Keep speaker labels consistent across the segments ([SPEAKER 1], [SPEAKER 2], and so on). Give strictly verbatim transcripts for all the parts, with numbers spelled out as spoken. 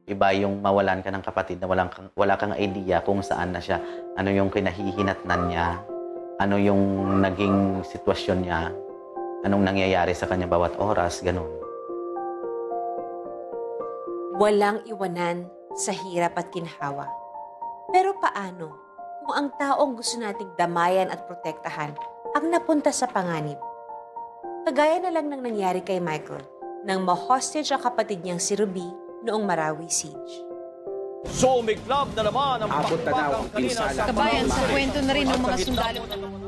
[SPEAKER 1] Iba yung mawalan ka ng kapatid na walang, wala kang idea kung saan na siya, ano yung kinahihinatnan niya, ano yung naging sitwasyon niya, anong nangyayari sa kanya bawat oras, ganun.
[SPEAKER 2] Walang iwanan sa hirap at ginhawa. Pero paano kung ang taong gusto nating damayan at protektahan ang napunta sa panganib? Kagaya na lang ng nangyari kay Michael nang ma-hostage ang kapatid niyang si Ruby noong Marawi siege.
[SPEAKER 3] So, may club na naman ang
[SPEAKER 4] abot na daw ang pinsala.
[SPEAKER 5] Kabayan sa kwento na rin ng mga sundalo.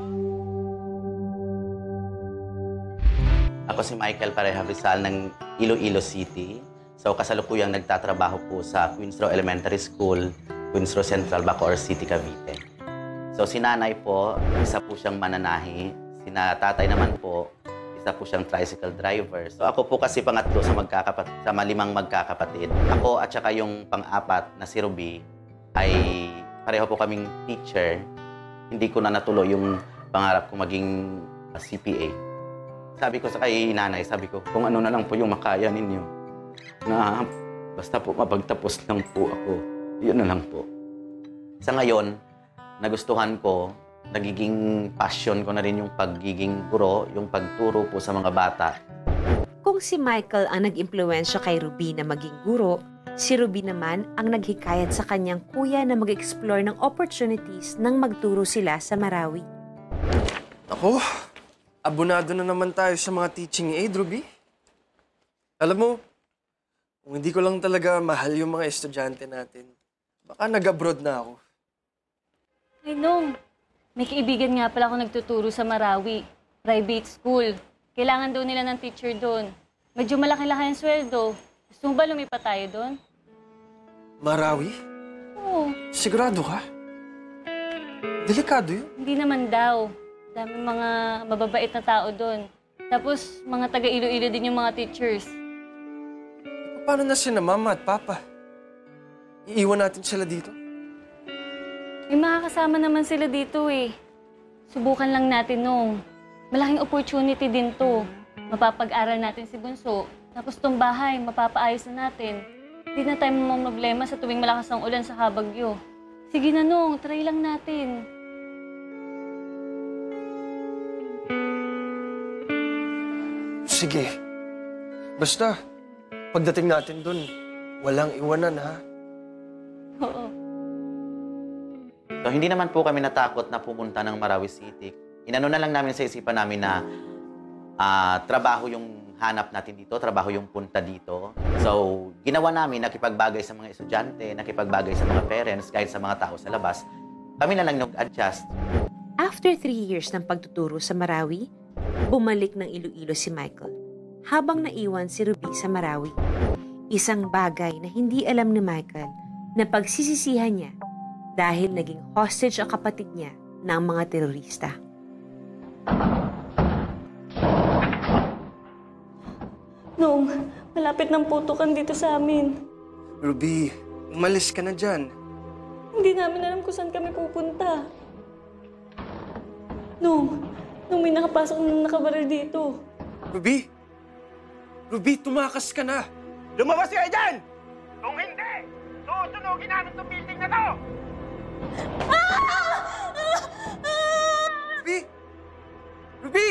[SPEAKER 1] Ako si Michael pareha Brizal ng Iloilo City. So, kasalukuyang nagtatrabaho po sa Queens Row Elementary School, Queens Row Central, Bacoor City, Cavite. So, si nanay po, isa po siyang mananahi. Si tatay naman po, isa po siyang tricycle driver. So, ako po kasi pangatlo sa, magkakapatid, sa malimang magkakapatid. Ako at saka yung pang-apat na si Ruby ay pareho po kaming teacher. Hindi ko na natuloy yung pangarap ko maging C P A. Sabi ko sa kay nanay, sabi ko, kung ano na lang po yung makaya ninyo. Na basta po mapagtapos lang po ako. Yun na lang po. Sa ngayon, nagustuhan ko, nagiging passion ko na rin yung pagiging guro, yung pagturo po sa mga bata.
[SPEAKER 2] Kung si Michael ang nag-impluwensya kay Ruby na maging guro, si Ruby naman ang naghikayat sa kanyang kuya na mag-explore ng opportunities nang magturo sila sa Marawi.
[SPEAKER 4] Ako, abonado na naman tayo sa mga teaching aid, Ruby. Alam mo, kung hindi ko lang talaga mahal yung mga estudyante natin, baka nag-abroad na ako.
[SPEAKER 5] Ay, Nong. May kaibigan nga pala ako nagtuturo sa Marawi. Private school. Kailangan daw nila ng teacher doon. Medyo malaki-laki ang sweldo. Gusto mo ba lumipat tayo doon?
[SPEAKER 4] Marawi?
[SPEAKER 5] Oo.
[SPEAKER 4] Sigurado ka? Delikado yun.
[SPEAKER 5] Hindi naman daw. Daming mga mababait na tao doon. Tapos, mga taga-Iloilo din yung mga teachers.
[SPEAKER 4] Paano na sina mama at papa? Iiwan natin sila dito?
[SPEAKER 5] May makakasama naman sila dito eh. Subukan lang natin, Nong. Malaking opportunity din to. Mapapag-aral natin si Bunso. Tapos tong bahay, mapapaayos na natin. Hindi na tayo mamroblema sa tuwing malakas ang ulan sa Habagyo. Sige na, Nong. Try lang natin.
[SPEAKER 4] Sige. Basta, pagdating natin dun, walang iwanan, ha?
[SPEAKER 5] Oo.
[SPEAKER 1] So, hindi naman po kami natakot na pumunta ng Marawi City. Inano na lang namin sa isipan namin na uh, trabaho yung hanap natin dito, trabaho yung punta dito. So, ginawa namin, nakipagbagay sa mga estudyante, nakipagbagay sa mga parents, kahit sa mga tao sa labas. Kami na lang nag-adjust.
[SPEAKER 2] After three years ng pagtuturo sa Marawi, bumalik ng Iloilo si Michael habang naiwan si Ruby sa Marawi. Isang bagay na hindi alam ni Michael na pagsisisihan niya dahil naging hostage ang kapatid niya ng mga terorista.
[SPEAKER 5] Nong, malapit ng putukan dito sa amin.
[SPEAKER 4] Ruby, umalis ka na dyan.
[SPEAKER 5] Hindi namin alam kung saan kami pupunta. Nong, nung may nakapasok na nakabaril dito.
[SPEAKER 4] Ruby! Ruby, tumakas ka na!
[SPEAKER 3] Lumabas kayo dyan! Kung hindi, susunugin namin itong building na to!
[SPEAKER 4] Ruby! Ruby!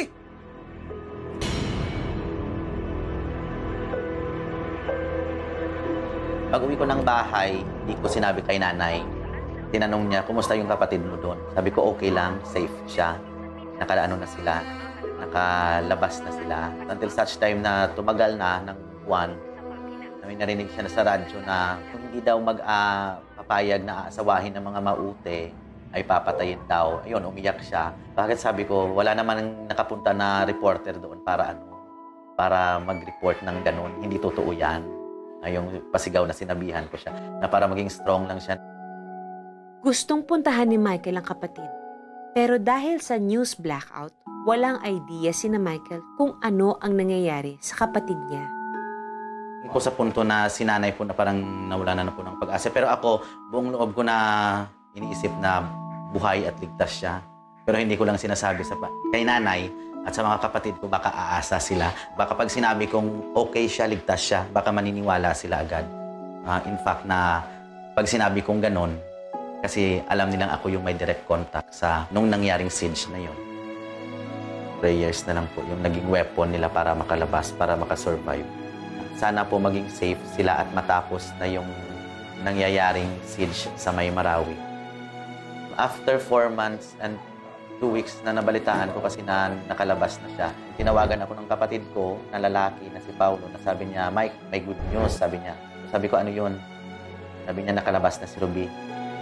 [SPEAKER 1] Pag uwi ko ng bahay, hindi ko sinabi kay nanay. Tinanong niya, kumusta yung kapatid mo doon? Sabi ko, okay lang, safe siya. Nakalaano na sila, nakalabas na sila. Until such time na tumagal na ng buwan, may narinig siya na sa radyo na kung hindi daw magpapayag uh, na aasawahin ng mga maute, ay papatayin daw. Ayun, umiyak siya. Bakit sabi ko, wala naman nakapunta na reporter doon para ano, para mag-report ng ganun. Hindi totoo yan. Ay, yung pasigaw na sinabihan ko siya, na para maging strong lang siya.
[SPEAKER 2] Gustong puntahan ni Michael ang kapatid. Pero dahil sa news blackout, walang idea si na Michael kung ano ang nangyayari sa kapatid niya.
[SPEAKER 1] Ko sa punto na sinanay po na parang nawala na, na po ng pag-asa. Pero ako, buong loob ko na iniisip na buhay at ligtas siya. Pero hindi ko lang sinasabi sa kay nanay at sa mga kapatid ko, baka aasa sila. Baka pag sinabi kong okay siya, ligtas siya, baka maniniwala sila agad. Ah, in fact, na pag sinabi kong ganon, kasi alam nilang ako yung may direct contact sa nung nangyaring siege na yun. Prayers na lang po yung naging weapon nila para makalabas, para makasurvive. Sana po maging safe sila at matapos na yung nangyayaring siege sa May Marawi. After four months and two weeks na nabalitaan ko kasi na nakalabas na siya, tinawagan ako ng kapatid ko na lalaki na si Paulo na sabi niya, Mike, may good news, sabi niya. Sabi ko, ano yun? Sabi niya, nakalabas na si Ruby.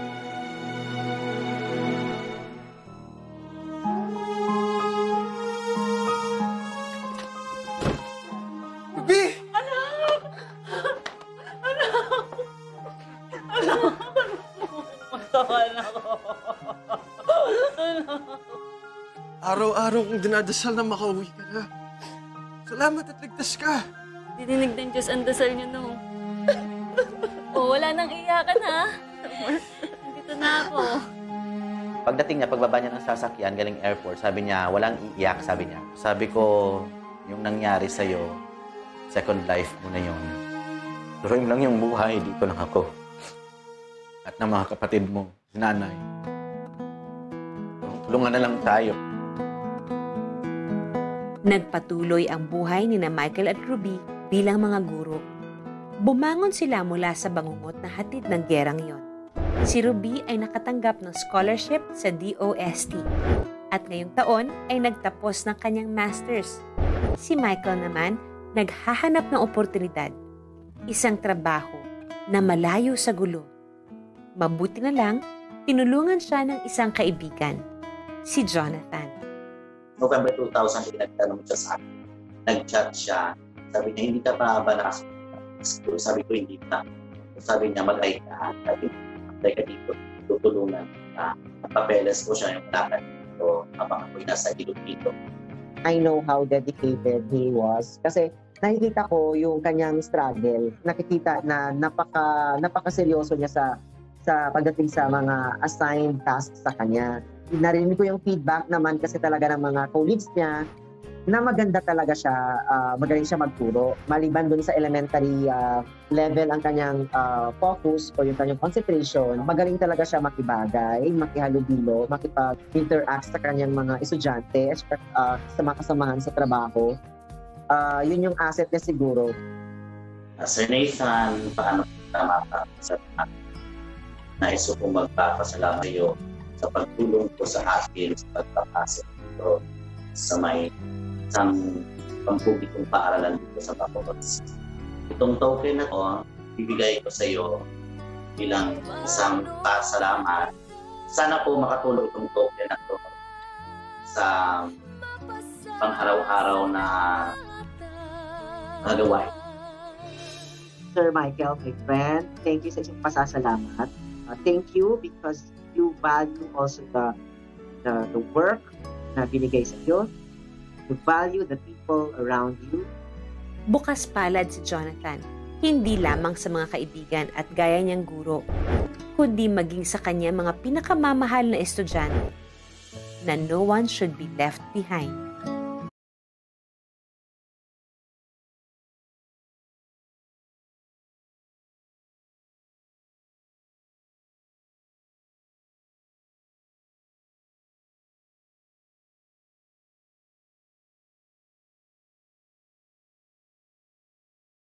[SPEAKER 4] Ruby! Araw-araw kong dinadasal na makauwi ka na. Salamat at ligtas ka.
[SPEAKER 5] Didinig ng Diyos ang dasal niyo, no? Oh, wala nang iyakan, ha? Nandito na ako.
[SPEAKER 1] Pagdating niya, pagbaba niya ng sasakyan, galing airport, sabi niya, walang iiyak, sabi niya. Sabi ko, yung nangyari sa'yo, second life mo na yun. Turuin lang yung buhay, dito lang ako. At ng mga kapatid mo, si nanay. Tulungan na lang tayo.
[SPEAKER 2] Nagpatuloy ang buhay ni na Michael at Ruby bilang mga guro. Bumangon sila mula sa bangungot na hatid ng gerang yon. Si Ruby ay nakatanggap ng scholarship sa D O S T at ngayong taon ay nagtapos ng kanyang master's. Si Michael naman naghahanap ng oportunidad, isang trabaho na malayo sa gulo. Mabuti na lang, tinulungan siya ng isang kaibigan, si Jonathan.
[SPEAKER 1] November two thousand, nagtanong siya sa akin. Nag-chat siya. Sabi niya, hindi ka pa ba nasa school? Sabi ko, hindi pa. Sabi niya, mag-ay ka. Sabi niya, apply ka dito. Tutulungan ka. Napapeles ko siya yung dapat dito habang ako'y nasa ilog dito.
[SPEAKER 6] I know how dedicated he was. Kasi nakikita ko yung kanyang struggle. Nakikita na napaka, napaka-seryoso niya sa, sa pagdating sa mga assigned tasks sa kanya. Narinig ko yung feedback naman kasi talaga ng mga colleagues niya na maganda talaga siya, uh, magaling siya magturo. Maliban dun sa elementary uh, level ang kanyang uh, focus o yung kanyang concentration, magaling talaga siya makibagay, makihalubilo, makipag-interact sa kanyang mga estudyante, uh, sa mga kasamahan sa trabaho. Uh, yun yung asset niya siguro.
[SPEAKER 1] Uh, Sir Nathan, paano kita mapasasalamatan? Nais ko magpapasalamat sa iyo sa pagtulong ko sa akin sa pagpapasok dito sa may isang pampublikong paaralan dito sa Bacoores. Itong token na to, bibigay ko sa iyo bilang isang pasalamat. Sana po makatulong itong token na to sa pang-araw-araw na nagawain.
[SPEAKER 6] Sir Michael, my friend, thank you sa isang pasasalamat. Uh, thank you because you value also the, the, the work na binigay sa iyo. You value the people around you.
[SPEAKER 2] Bukas palad si Jonathan, hindi lamang sa mga kaibigan at gaya niyang guro, kundi maging sa kanya mga pinakamamahal na estudyante na no one should be left behind.